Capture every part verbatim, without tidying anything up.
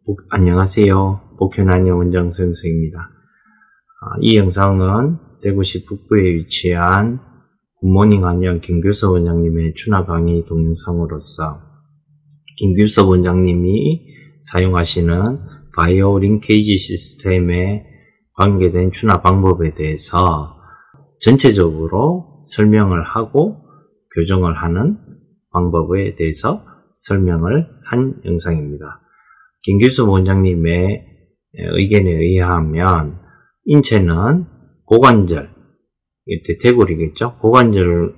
복, 안녕하세요. 복현안녕 원장 소영석입니다. 아, 이 영상은 대구시 북부에 위치한 굿모닝 안녕 김규섭 원장님의 추나 강의 동영상으로서 김규섭 원장님이 사용하시는 바이오 링케이지 시스템에 관계된 추나 방법에 대해서 전체적으로 설명을 하고 교정을 하는 방법에 대해서 설명을 한 영상입니다. 김규섭 원장님의 의견에 의하면 인체는 고관절, 대퇴골이겠죠. 고관절은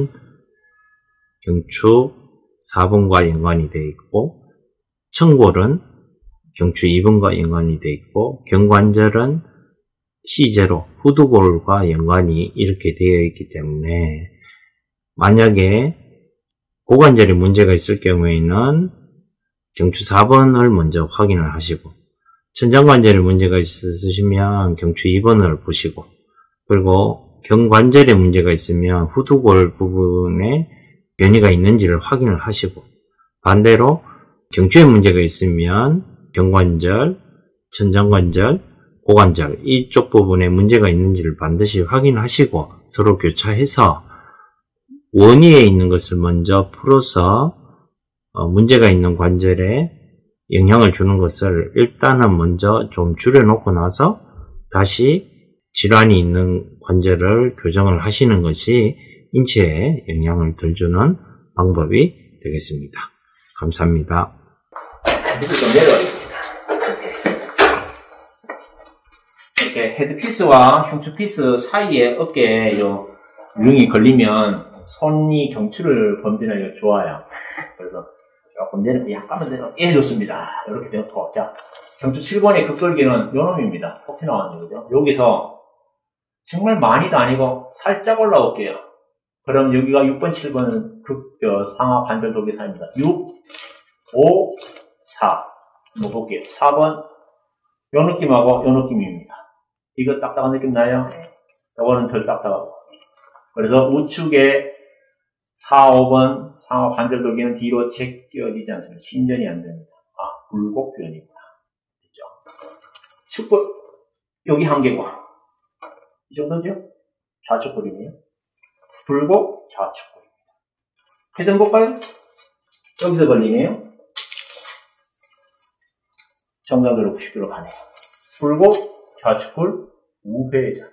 경추 사 번과 연관이 되어 있고, 청골은 경추 이 번과 연관이 되어 있고, 경관절은 씨 제로, 후두골과 연관이 이렇게 되어 있기 때문에 만약에 고관절에 문제가 있을 경우에는 경추 사 번을 먼저 확인을 하시고, 천장관절에 문제가 있으시면 경추 이 번을 보시고, 그리고 경관절에 문제가 있으면 후두골 부분에 변이가 있는지를 확인을 하시고, 반대로 경추에 문제가 있으면 경관절, 천장관절, 고관절 이쪽 부분에 문제가 있는지를 반드시 확인하시고 서로 교차해서 원위에 있는 것을 먼저 풀어서 어, 문제가 있는 관절에 영향을 주는 것을 일단은 먼저 좀 줄여놓고 나서 다시 질환이 있는 관절을 교정을 하시는 것이 인체에 영향을 덜 주는 방법이 되겠습니다. 감사합니다. 이렇게 헤드피스와 흉추피스 사이에 어깨에 요 융이 걸리면 손이 경추를 범진하기가 좋아요. 그래서 조금 내려, 약간만 내려, 예, 좋습니다. 이렇게 되었고, 자, 경추 칠 번의 극돌기는 요 놈입니다. 폭이 나왔는데, 그죠? 여기서 정말 많이도 아니고 살짝 올라올게요. 그럼 여기가 육 번, 칠 번은 극, 저, 상하 관절 돌기 사이입니다. 육, 오, 사. 한번 볼게요. 사 번, 요 느낌하고 요 느낌입니다. 이거 딱딱한 느낌 나요? 요거는 덜 딱딱하고. 그래서 우측에 사, 오 번 상하 관절 돌기는 뒤로 제껴지지 않습니다. 신전이 안 됩니다. 아, 굴곡변입니다. 됐죠? 측골, 여기 한 개고. 이 정도죠? 좌측골이네요. 굴곡, 좌측골입니다. 회전 볼까요? 여기서 걸리네요. 정상적으로 구십 도로 가네요. 굴곡, 좌측골, 우회전.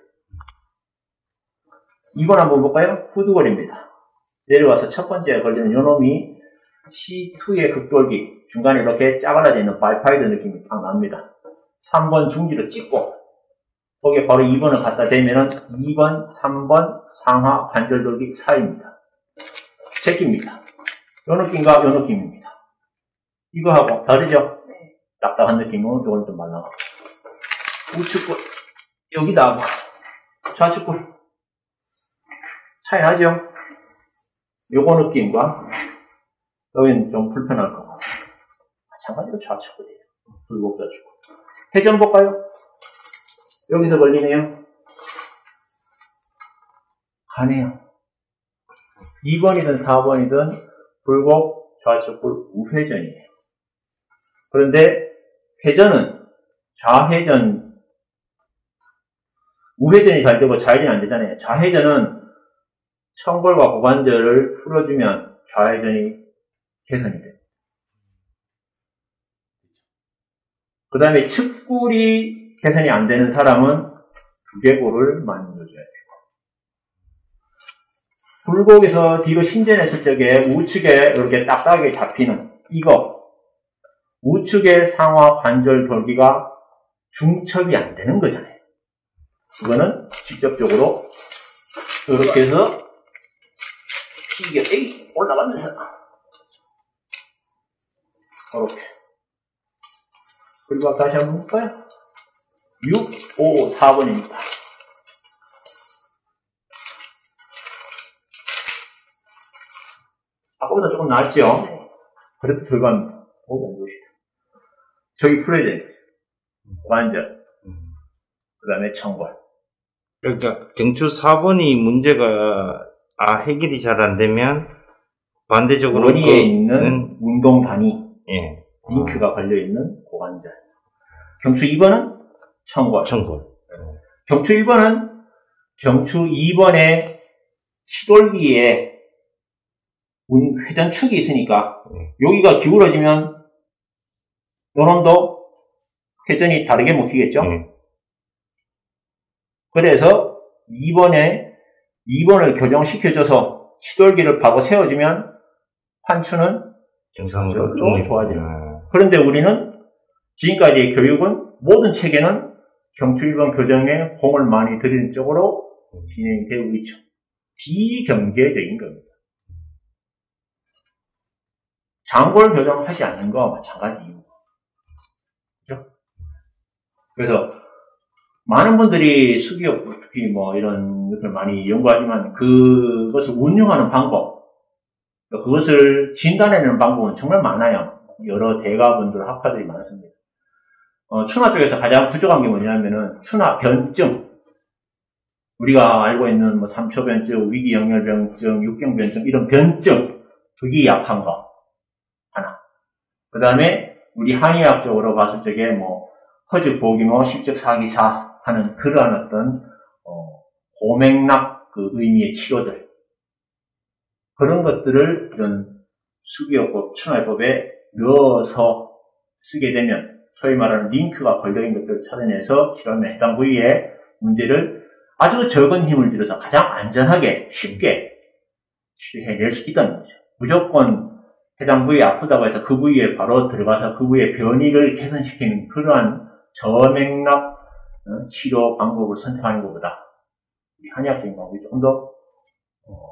이 번 한번 볼까요? 후두골입니다. 내려와서 첫 번째 걸리는 요 놈이 씨 투의 극돌기, 중간에 이렇게 짜갈라져 있는 바이파이드 느낌이 딱 납니다. 삼 번 중지로 찍고, 거기에 바로 이 번을 갖다 대면은 이 번, 삼 번 상하 관절 돌기 사이입니다. 제낍니다. 요 느낌과 요 느낌입니다. 이거하고 다르죠? 딱딱한 느낌은 요건 좀 말랑하고. 우측골, 여기다 하고, 좌측골. 차이 나죠? 요거 느낌과, 여기는 좀 불편할 거고. 마찬가지로 좌측골이에요. 굴곡 좌측골. 회전 볼까요? 여기서 걸리네요. 가네요. 이 번이든 사 번이든 굴곡 좌측골 우회전이에요. 그런데 회전은 좌회전, 우회전이 잘 되고 좌회전이 안 되잖아요. 좌회전은 청골과 고관절을 풀어주면 좌회전이 개선이 돼요. 그 다음에 측골이 개선이 안 되는 사람은 두개골을 만져줘야 되고, 굴곡에서 뒤로 신전했을 적에 우측에 이렇게 딱딱하게 잡히는 이거, 우측의 상하 관절 돌기가 중첩이 안 되는 거잖아요. 그거는 직접적으로 이렇게 해서 피가 에이 올라가면서 이렇게. 그리고 다시 한번 볼까요? 육, 오, 사 번입니다. 아까보다 조금 낫죠? 그래도 들어갑니다. 목이 안 좋으시다. 저기 풀어야 돼요. 관절. 그 다음에 청골. 그러니까 경추 사 번이 문제가 아 해결이 잘 안 되면 반대적으로 원위에 있는 운동 단위. 예. 링크가 걸려있는 고관절. 경추 이 번은 청골. 청골. 경추 일 번은 경추 이 번에 치돌기에 회전축이 있으니까 여기가 기울어지면 요놈도 회전이 다르게 먹히겠죠? 네. 그래서 이 번에 이 번을 교정시켜줘서 치돌기를 파고 세워주면 환추는 정상으로 좀 좋아져요. 아. 그런데 우리는 지금까지의 교육은 모든 체계는 경추 일 번 교정에 공을 많이 들이는 쪽으로 진행이 되고 있죠. 비경제적인 겁니다. 장골 교정하지 않는 거와 마찬가지 이유. 그죠? 그래서 많은 분들이 수기업, 특히 뭐 이런 것들 많이 연구하지만 그것을 운용하는 방법, 그것을 진단해내는 방법은 정말 많아요. 여러 대가분들, 학파들이 많습니다. 어, 추나 쪽에서 가장 부족한 게 뭐냐면은 추나 변증. 우리가 알고 있는 뭐 삼초변증, 위기영열병증, 육경변증 이런 변증, 그게 약한 거 하나. 그 다음에 우리 한의학적으로 봤을 적에 뭐 허죽보기모, 십적사기사 하는 그러한 어떤 어, 고맥락 그 의미의 치료들, 그런 것들을 이런 수기요법, 추나요법에 넣어서 쓰게 되면 소위 말하는 링크가 걸려있는 것들을 찾아내서 치료하면 해당 부위의 문제를 아주 적은 힘을 들여서 가장 안전하게 쉽게 치료해낼 수 있다는 거죠. 무조건 해당 부위 아프다고 해서 그 부위에 바로 들어가서 그 부위의 변이를 개선시키는 그러한 저맥락 치료 방법을 선택하는 것보다 우리 한의학적인 방법이 조금 더 어,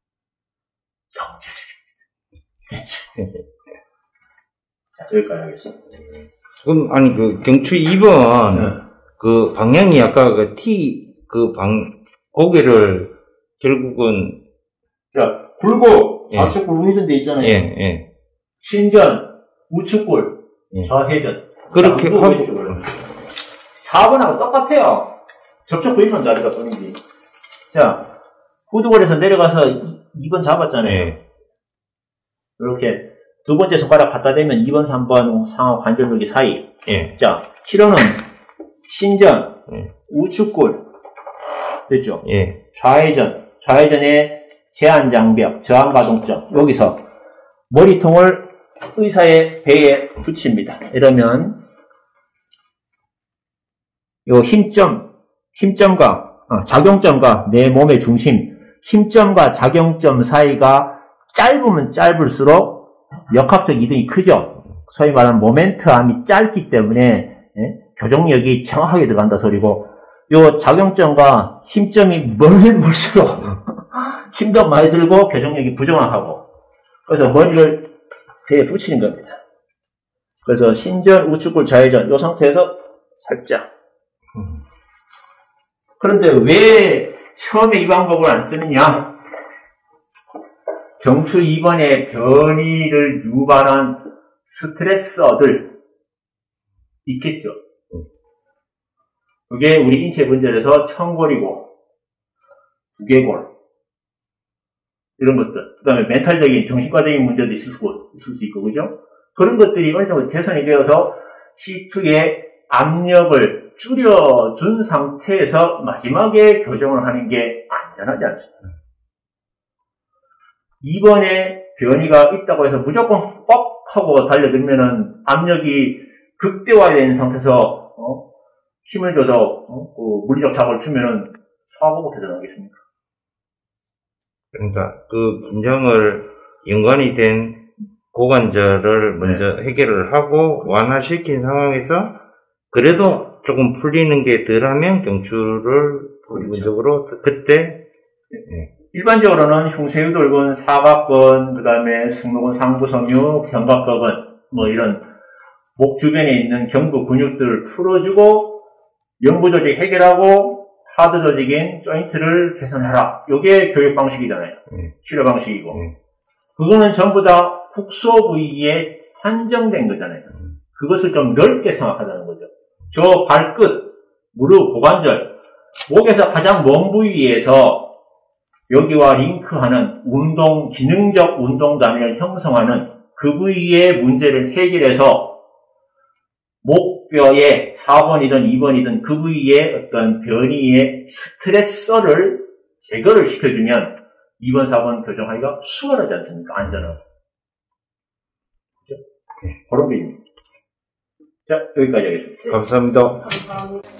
경제적입니다. 그렇죠. 자, 여기까지 하겠습니다. 그럼 아니 그 경추 이 번 네. 그 방향이 아까 그 T 그 방 고개를 결국은 자, 굴곡 예. 좌측 굴곡선 돼 있잖아요. 예, 예. 신전, 우측골, 예. 좌회전. 그렇게 하고 사 번하고 똑같아요. 접촉 부위만 다르다 뿐이지. 자, 후두골에서 내려가서 이 번 잡았잖아요. 예. 이렇게 두 번째 손가락 갖다 대면 이 번, 삼 번 상하 관절물기 사이. 예. 자, 치료는 신전, 예. 우측골. 됐죠? 예. 좌회전, 좌회전의 제한장벽, 저항가동점. 여기서 머리통을 의사의 배에 붙입니다. 이러면 요 힘점, 힘점과 어, 작용점과 내 몸의 중심, 힘점과 작용점 사이가 짧으면 짧을수록 역학적 이동이 크죠. 소위 말하는 모멘트암이 짧기 때문에 예? 교정력이 정확하게 들어간다 소리고, 요 작용점과 힘점이 멀면 멀수록 힘도 많이 들고 교정력이 부정확하고, 그래서 머리를 배에 붙이는 겁니다. 그래서 신전, 우측골, 좌회전 요 상태에서 살짝. 그런데 왜 처음에 이 방법을 안 쓰느냐? 경추 이 번의 변이를 유발한 스트레서들 있겠죠. 그게 우리 인체 분절에서 청골이고 두개골 이런 것들, 그 다음에 멘탈적인 정신과적인 문제도 있을 수, 있을 수 있고, 그죠? 그런 것들이 어느 정도 개선이 되어서 씨투의 압력을 줄여준 상태에서 마지막에 교정을 하는 게 안전하지 않습니다. 이번에 변이가 있다고 해서 무조건 뻑 하고 달려들면은 압력이 극대화된 상태에서 어? 힘을 줘서 어? 그 물리적 자극을 주면은 사고가 대단하겠습니까? 그러니까 그 긴장을 연관이 된 고관절을 먼저 네. 해결을 하고 완화시킨 상황에서 그래도 조금 풀리는 게 덜하면 경추를 부분적으로 그렇죠. 그때 네. 일반적으로는 흉쇄유돌근, 사각근, 그 다음에 승모근, 상부섬유, 견갑근근 뭐 이런 목 주변에 있는 경부 근육들을 풀어주고 연부 조직 해결하고 하드 조직인 조인트를 개선해라. 이게 교육 방식이잖아요. 네. 치료 방식이고. 네. 그거는 전부 다 국소 부위에 한정된 거잖아요. 음. 그것을 좀 넓게 생각하자는 거죠. 저 발끝, 무릎, 고관절, 목에서 가장 먼 부위에서 여기와 링크하는 운동, 기능적 운동 단위를 형성하는 그 부위의 문제를 해결해서 목뼈의 사 번이든 이 번이든 그 부위의 어떤 변이의 스트레서를 제거를 시켜주면 이 번, 사 번 교정하기가 수월하지 않습니까? 안전하고. 그죠? 그런 게 있습니다. 자, 여기까지 하겠습니다. 감사합니다. 감사합니다.